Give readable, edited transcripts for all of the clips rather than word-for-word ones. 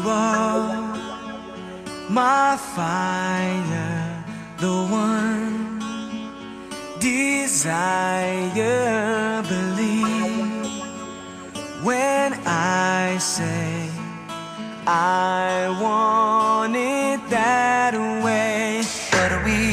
are my fire, the one desire. Believe when I say I want it that way. But we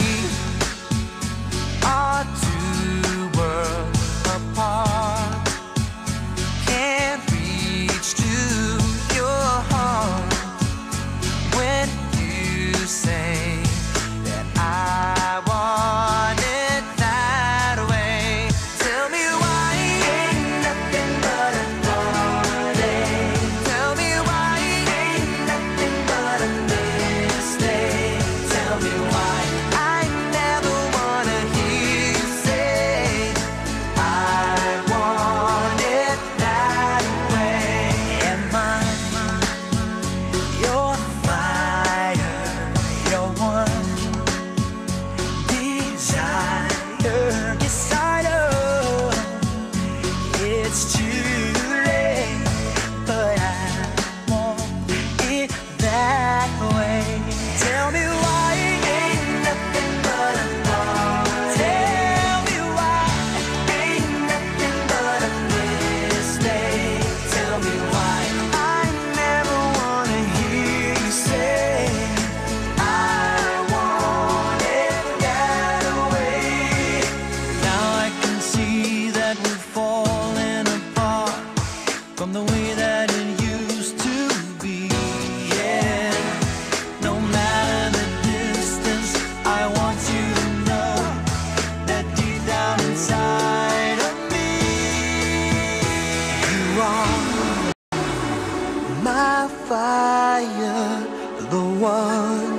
are two worlds apart, can't reach to your heart when you say that I want it that way. Tell me why ain't nothing but a heartache. Tell me why ain't nothing but a mistake. Tell me why I never wanna hear you say I want it that way. Am I your fire, your one desire? Yes, I know it's too late, but I want it that way. Tell me why ain't nothing but a thought. Tell me why ain't nothing but a mistake. Tell me why I never wanna hear you say I want it that way. Now I can see that we're falling apart from the way that it used to be. Yeah, no matter the distance, I want you to know that deep down inside of me, you are my fire, the one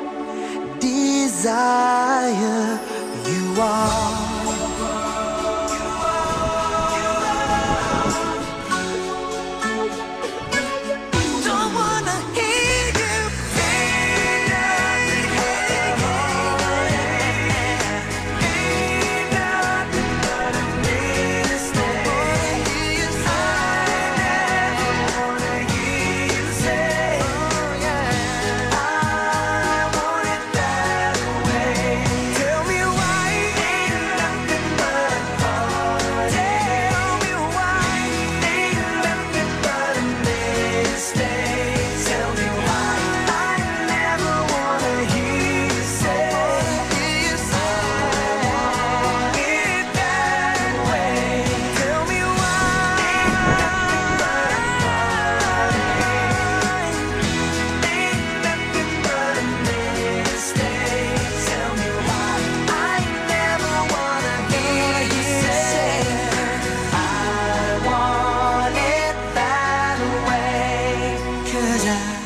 desire. You are. Don't wanna hear you say nothing. Ain't nothing but a mistake. I never wanna hear you say I want it that way. Tell me why ain't nothing but a heart. Tell me why ain't nothing but a mistake. Tell me why I never wanna hear you say I want it that way. Tell me why ain't nothing but a heart. Ain't nothing but a mistake. Tell me why I never wanna hear you say I want it that way. 'Cause I